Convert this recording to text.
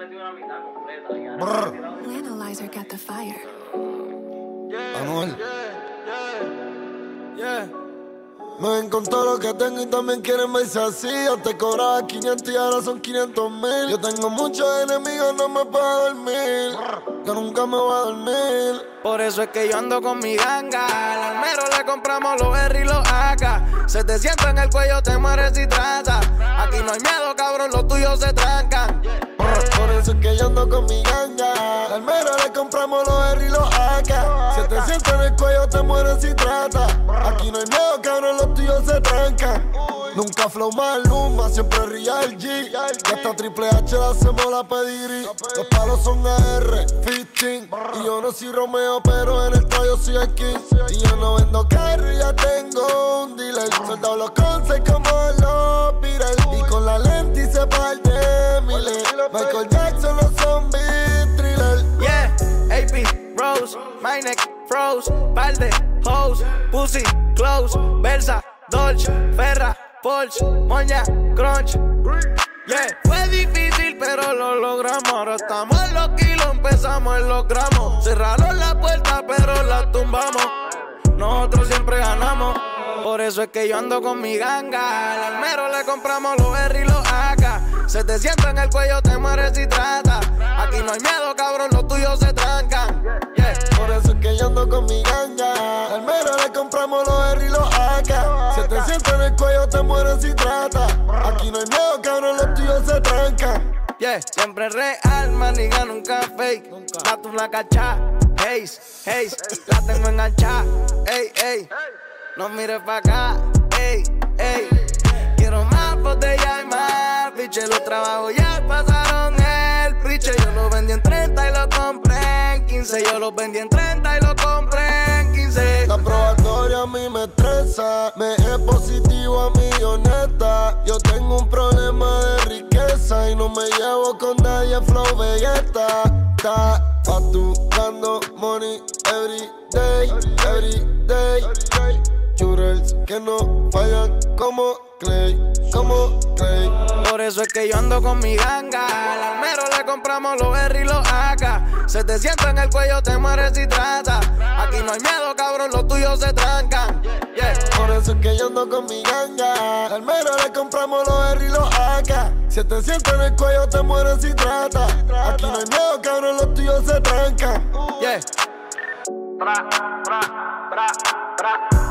metido una mitad completa. Analyzer got the fire. Anuel. Me ven con todo lo que tengo y también quieren verse así. Yo te cobraba 500 y ahora son 500,000. Yo tengo muchos enemigos, no me puedo dormir. Yo nunca me voy a dormir. Por eso es que yo ando con mi ganga. Al almero le compramos los R y los AK. 700 en el cuello, te mueres si tratas. Aquí no hay miedo, cabrón, los tuyos se trancan. Por eso es que yo ando con mi ganga. Al almero le compramos los R y los AK. 700 en el cuello, te mueres si tratas. Aquí no hay miedo, cabrón, los tuyos se trancan. Nunca flow Maluma, siempre Real G. Y hasta Triple H le hacemos la pedigrí. Los palos son AR, 15. Y yo no soy Romeo, pero en el tallo soy el King. Y yo no vendo carro, ya tengo un dealer. Soldado los conces como los Beatles. Y con la lente hice par de miles. Michael Jackson, los zombies, thriller. Yeah, AP, Rose, my neck, froze. Par de hoes, pussy, close. Versa, Dolce, Ferra, Porsche, Moña, Crunch. Yeah, fue difícil pero lo logramos. Ahora estamos en los kilos, empezamos en los gramos. Cerraron la puerta pero la tumbamos. Nosotros siempre ganamos. Por eso es que yo ando con mi ganga. Al almero le compramos los R y los AK. 700 en el cuello, te mueres si tratas. Aquí no hay miedo, cabrón, los tuyos se trancan. Yeah. Por eso es que yo ando con mi ganga. Al almero le compramos los R y los AK. 700 en el cuello, te mueres si tratas. Aquí no hay miedo, cabrón, los tuyos se trancan. Yeah, siempre real, maniga, nunca fake. Date una cachá, haze, haze. La tengo enganchada, ey, ey. No mires pa' acá, ey, ey. Quiero más botella y más piche. Los trabajos ya pasaron el piche. Yo lo vendí en 30 y lo compré en 15. Yo lo vendí en 30 y lo compré en 15. La probatoria a mí me estresa. Me es positivo a mí, honesta. Yo tengo un problema de riqueza y no me llevo con nadie, flow Vegeta. Está facturando money every day, every day. Churels que no fallan como Clay, como Clay. Por eso es que yo ando con mi ganga. Al almero le compramos los R y los AK. 700 en el cuello, te mueres si tratas. Aquí no hay miedo, cabrón, los tuyos se trancan. Yeah. Por eso es que yo ando con mi ganga. Al almero le compramos los R y los AK. 700 en el cuello, te mueres si tratas. Aquí no hay miedo, cabrón, los tuyos se trancan. Yeah. Bra, bra, bra, bra.